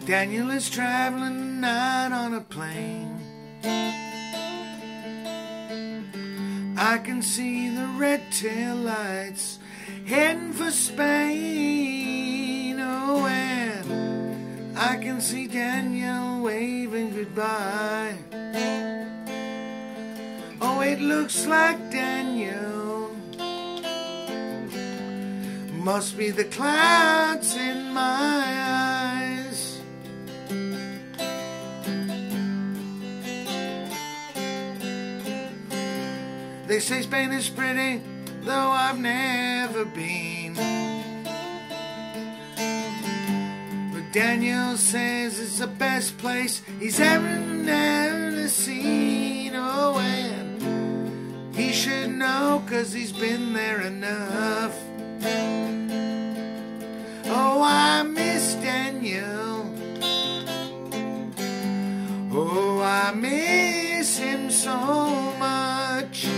Daniel is traveling tonight on a plane. I can see the red tail lights heading for Spain. Oh, and I can see Daniel waving goodbye. Oh, it looks like Daniel must be the clouds in my eyes. They say Spain is pretty, though I've never been. But Daniel says it's the best place he's ever seen. Oh, and he should know, 'cause he's been there enough. Oh, I miss Daniel. Oh, I miss him so much.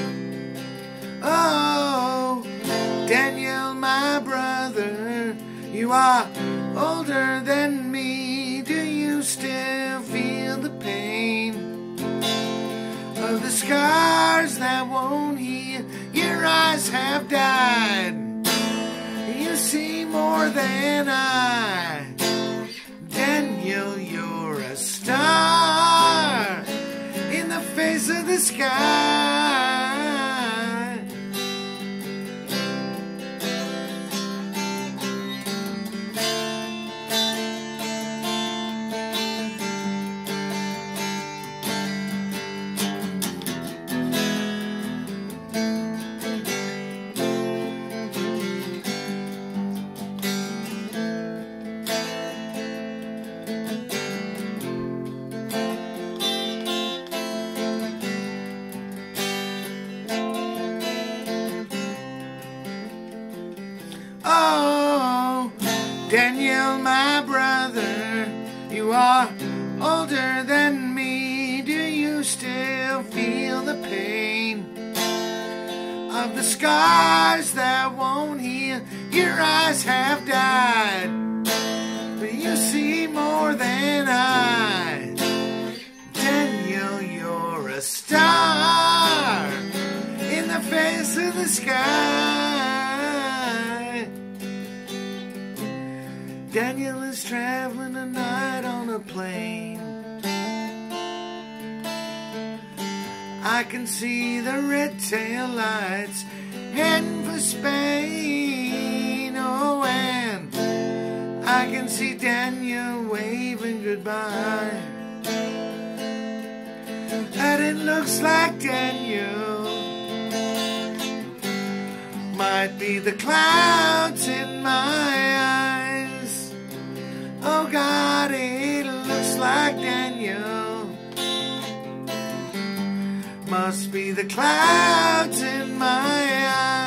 Oh, Daniel, my brother, you are older than me. Do you still feel the pain of the scars that won't heal? Your eyes have died. You see more than I. Daniel, you're a star in the face of the sky. Oh, Daniel, my brother, you are older than me. Do you still feel the pain of the scars that won't heal? Your eyes have died, but you see more than I. Daniel, you're a star in the face of the sky. Daniel is traveling tonight on a plane. I can see the red tail lights heading for Spain. Oh, and I can see Daniel waving goodbye. And it looks like Daniel might be the clouds in my eyes. Oh God, it looks like Daniel must be the clouds in my eyes.